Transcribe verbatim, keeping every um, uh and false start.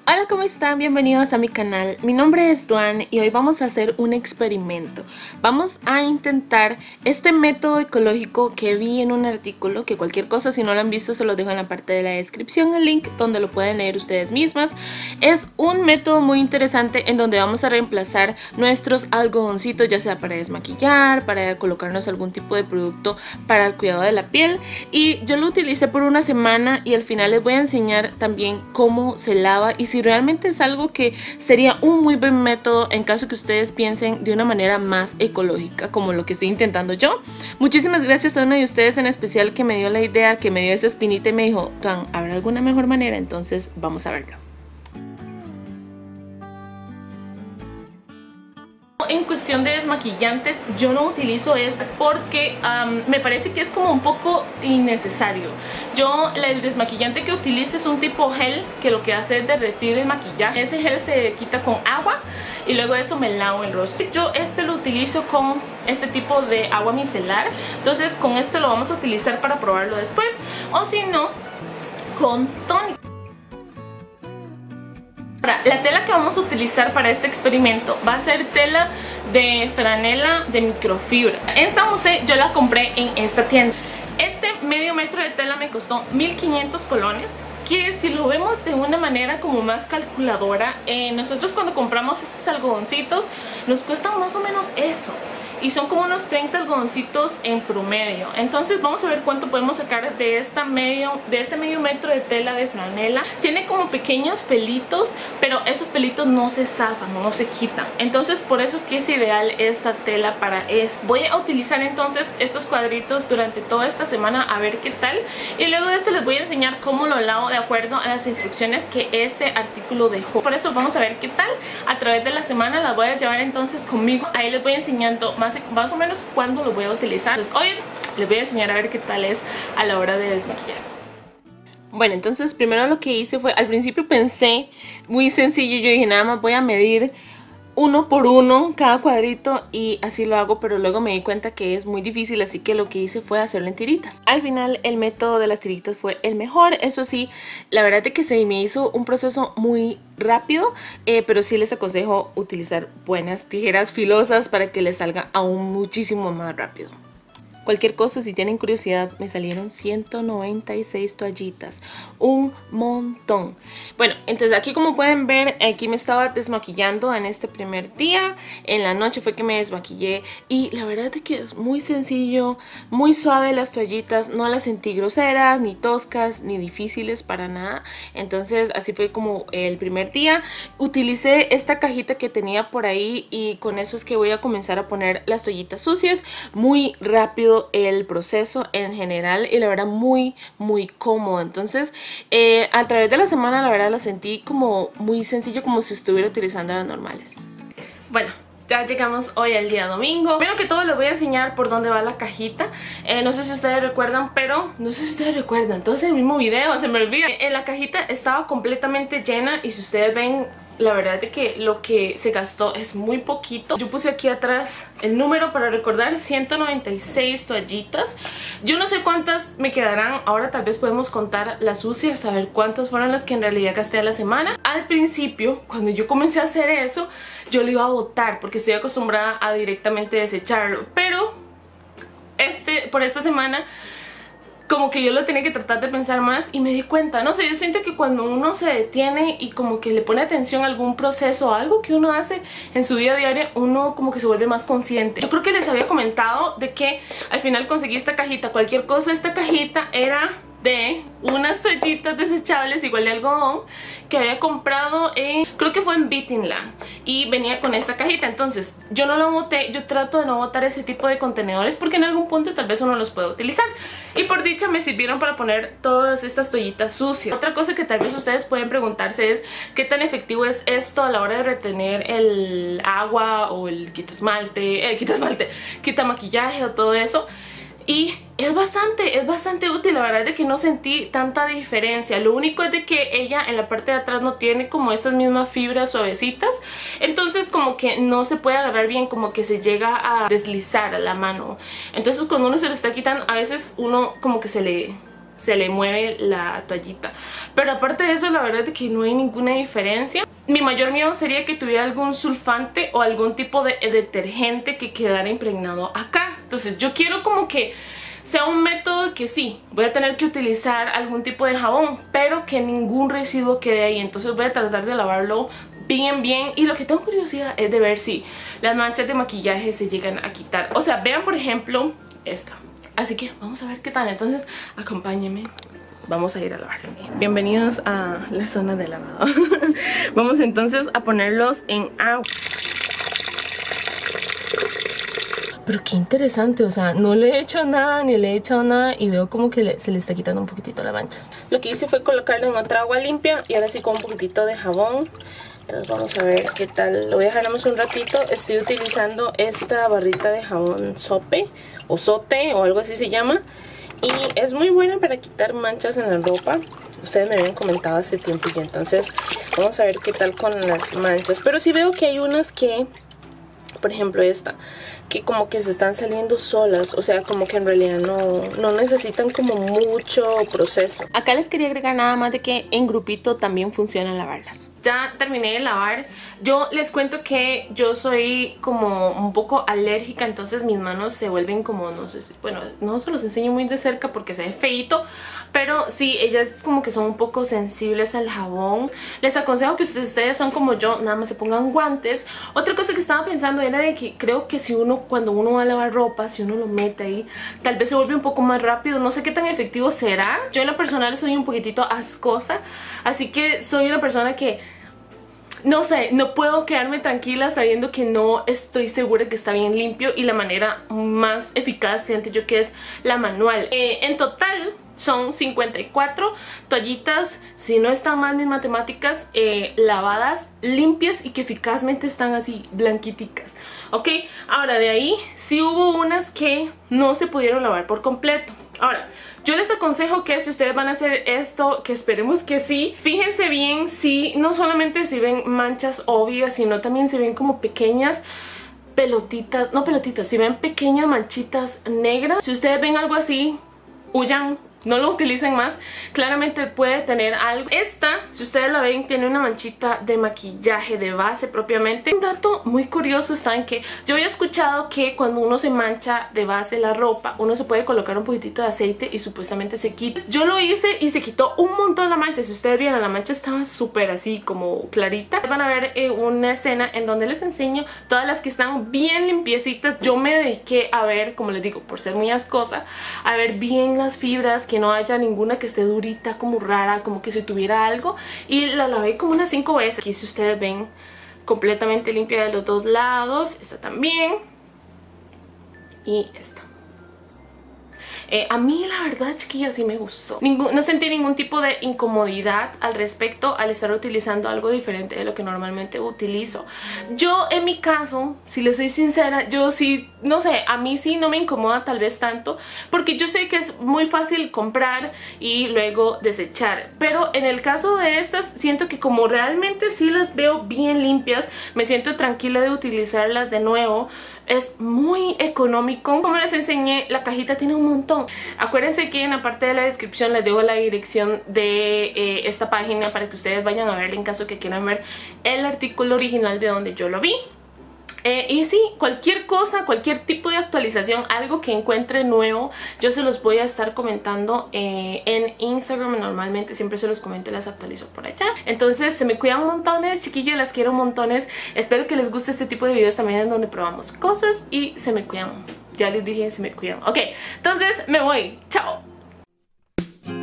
Hola, ¿cómo están? Bienvenidos a mi canal. Mi nombre es Duan y hoy vamos a hacer un experimento. Vamos a intentar este método ecológico que vi en un artículo, que cualquier cosa, si no lo han visto, se los dejo en la parte de la descripción, el link donde lo pueden leer ustedes mismas. Es un método muy interesante en donde vamos a reemplazar nuestros algodoncitos, ya sea para desmaquillar, para colocarnos algún tipo de producto para el cuidado de la piel. Y yo lo utilicé por una semana y al final les voy a enseñar también cómo se lava y si realmente es algo que sería un muy buen método en caso que ustedes piensen de una manera más ecológica como lo que estoy intentando yo. Muchísimas gracias a uno de ustedes en especial que me dio la idea, que me dio esa espinita y me dijo, Tuan, ¿habrá alguna mejor manera? Entonces vamos a verlo. En cuestión de desmaquillantes yo no utilizo eso porque um, me parece que es como un poco innecesario. Yo el desmaquillante que utilizo es un tipo gel que lo que hace es derretir el maquillaje. Ese gel se quita con agua y luego de eso me lavo el rostro. Yo este lo utilizo con este tipo de agua micelar, entonces con este lo vamos a utilizar para probarlo después, o si no con tónico. La tela que vamos a utilizar para este experimento va a ser tela de franela de microfibra. En San José yo la compré en esta tienda. Este medio metro de tela me costó mil quinientos colones, que si lo vemos de una manera como más calculadora, eh, nosotros cuando compramos estos algodoncitos nos cuestan más o menos eso. Y son como unos treinta algodoncitos en promedio. Entonces vamos a ver cuánto podemos sacar de, esta medio, de este medio metro de tela de franela. Tiene como pequeños pelitos, pero esos pelitos no se zafan, no se quitan. Entonces por eso es que es ideal esta tela para eso. Voy a utilizar entonces estos cuadritos durante toda esta semana a ver qué tal. Y luego de eso les voy a enseñar cómo lo lavo de acuerdo a las instrucciones que este artículo dejó. Por eso vamos a ver qué tal. A través de la semana las voy a llevar entonces conmigo. Ahí les voy enseñando más más o menos cuándo lo voy a utilizar. Entonces hoy les voy a enseñar a ver qué tal es a la hora de desmaquillar. Bueno, entonces primero lo que hice fue, al principio pensé muy sencillo, yo dije nada más voy a medir uno por uno cada cuadrito y así lo hago, pero luego me di cuenta que es muy difícil, así que lo que hice fue hacerlo en tiritas. Al final el método de las tiritas fue el mejor, eso sí, la verdad es que se me hizo un proceso muy rápido, eh, pero sí les aconsejo utilizar buenas tijeras filosas para que les salga aún muchísimo más rápido. Cualquier cosa, si tienen curiosidad, me salieron ciento noventa y seis toallitas, un montón. Bueno, entonces aquí como pueden ver, aquí me estaba desmaquillando en este primer día. En la noche fue que me desmaquillé y la verdad es que es muy sencillo, muy suave las toallitas. No las sentí groseras, ni toscas, ni difíciles para nada. Entonces así fue como el primer día. Utilicé esta cajita que tenía por ahí y con eso es que voy a comenzar a poner las toallitas sucias. Muy rápido el proceso en general y la verdad muy muy cómodo. Entonces eh, a través de la semana la verdad la sentí como muy sencillo, como si estuviera utilizando las normales. Bueno, ya llegamos hoy al día domingo. Primero que todo les voy a enseñar por dónde va la cajita. eh, No sé si ustedes recuerdan, pero no sé si ustedes recuerdan, entonces el mismo video se me olvida. En la cajita estaba completamente llena y si ustedes ven, la verdad es que lo que se gastó es muy poquito. Yo puse aquí atrás el número para recordar, ciento noventa y seis toallitas. Yo no sé cuántas me quedarán, ahora tal vez podemos contar las sucias, saber cuántas fueron las que en realidad gasté a la semana. Al principio, cuando yo comencé a hacer eso, yo lo iba a botar porque estoy acostumbrada a directamente desecharlo. Pero este, por esta semana como que yo lo tenía que tratar de pensar más y me di cuenta, no sé, yo siento que cuando uno se detiene y como que le pone atención a algún proceso, algo que uno hace en su vida diaria, uno como que se vuelve más consciente. Yo creo que les había comentado de que al final conseguí esta cajita, cualquier cosa, esta cajita era de unas toallitas desechables igual de algodón que había comprado en, creo que fue en Beatingland, y venía con esta cajita. Entonces yo no la boté, yo trato de no botar ese tipo de contenedores porque en algún punto tal vez uno los puede utilizar, y por dicha me sirvieron para poner todas estas toallitas sucias. Otra cosa que tal vez ustedes pueden preguntarse es qué tan efectivo es esto a la hora de retener el agua o el quita esmalte, eh, quita esmalte, quita maquillaje o todo eso. Y es bastante, es bastante útil, la verdad es de que no sentí tanta diferencia. Lo único es de que ella en la parte de atrás no tiene como esas mismas fibras suavecitas, entonces como que no se puede agarrar bien, como que se llega a deslizar a la mano. Entonces cuando uno se lo está quitando, a veces uno como que se le se le mueve la toallita. Pero aparte de eso, la verdad es que no hay ninguna diferencia. Mi mayor miedo sería que tuviera algún sulfante o algún tipo de detergente que quedara impregnado acá. Entonces yo quiero como que sea un método que sí, voy a tener que utilizar algún tipo de jabón, pero que ningún residuo quede ahí. Entonces voy a tratar de lavarlo bien bien, y lo que tengo curiosidad es de ver si las manchas de maquillaje se llegan a quitar. O sea, vean por ejemplo esta. Así que vamos a ver qué tal. Entonces acompáñenme, vamos a ir a lavarlo. Bienvenidos a la zona de lavado. Vamos entonces a ponerlos en agua. Pero qué interesante, o sea, no le he hecho nada, ni le he echado nada, y veo como que le, se le está quitando un poquitito las manchas. Lo que hice fue colocarlo en otra agua limpia y ahora sí con un poquitito de jabón. Entonces vamos a ver qué tal. Lo voy a dejar un ratito. Estoy utilizando esta barrita de jabón Sope o Sote o algo así se llama, y es muy buena para quitar manchas en la ropa. Ustedes me habían comentado hace tiempo ya, entonces vamos a ver qué tal con las manchas. Pero sí veo que hay unas que, por ejemplo esta, que como que se están saliendo solas, o sea, como que en realidad no, no necesitan como mucho proceso. Acá les quería agregar nada más de que en grupito también funciona lavarlas. Ya terminé de lavar. Yo les cuento que yo soy como un poco alérgica, entonces mis manos se vuelven como, no sé si, bueno, no se los enseño muy de cerca porque se ve feíto, pero sí, ellas como que son un poco sensibles al jabón. Les aconsejo que ustedes, ustedes son como yo, nada más se pongan guantes. Otra cosa que estaba pensando era de que creo que si uno, cuando uno va a lavar ropa, si uno lo mete ahí, tal vez se vuelve un poco más rápido. No sé qué tan efectivo será. Yo en lo personal soy un poquitito ascosa, así que soy una persona que, no sé, no puedo quedarme tranquila sabiendo que no estoy segura que está bien limpio, y la manera más eficaz siento yo que es la manual. Eh, en total son cincuenta y cuatro toallitas, si no están mal mis matemáticas, eh, lavadas, limpias y que eficazmente están así blanquiticas. Ok, ahora de ahí sí hubo unas que no se pudieron lavar por completo. Ahora, yo les aconsejo que si ustedes van a hacer esto, que esperemos que sí, fíjense bien si no solamente si ven manchas obvias, sino también si ven como pequeñas pelotitas, no pelotitas, si ven pequeñas manchitas negras. Si ustedes ven algo así, huyan, no lo utilicen más. Claramente puede tener algo. Esta, si ustedes la ven, tiene una manchita de maquillaje, de base propiamente. Un dato muy curioso está en que yo había escuchado que cuando uno se mancha de base la ropa, uno se puede colocar un poquitito de aceite y supuestamente se quita. Yo lo hice y se quitó un montón la mancha. Si ustedes vieron, la mancha estaba súper así como clarita. Van a ver eh, una escena en donde les enseño todas las que están bien limpiecitas. Yo me dediqué a ver, como les digo, por ser muy ascosa, a ver bien las fibras, que no haya ninguna que esté durita, como rara, como que si tuviera algo, y la lavé como unas cinco veces. Aquí si ustedes ven, completamente limpia de los dos lados. Esta también y esta. Eh, a mí la verdad, chiquillas, sí me gustó. Ningún, no sentí ningún tipo de incomodidad al respecto al estar utilizando algo diferente de lo que normalmente utilizo. Yo en mi caso, si les soy sincera, yo sí, no sé, a mí sí no me incomoda tal vez tanto, porque yo sé que es muy fácil comprar y luego desechar. Pero en el caso de estas, siento que como realmente sí las veo bien limpias, me siento tranquila de utilizarlas de nuevo. Es muy económico. Como les enseñé, la cajita tiene un montón. Acuérdense que en la parte de la descripción les dejo la dirección de eh, esta página para que ustedes vayan a verla en caso que quieran ver el artículo original de donde yo lo vi. Eh, y sí, cualquier cosa, cualquier tipo de actualización, algo que encuentre nuevo, yo se los voy a estar comentando eh, en Instagram. Normalmente siempre se los comento y las actualizo por allá. Entonces se me cuidan montones, chiquillas, las quiero montones. Espero que les guste este tipo de videos también en donde probamos cosas y se me cuidan. Ya les dije, se me cuidan. Ok, entonces me voy. Chao.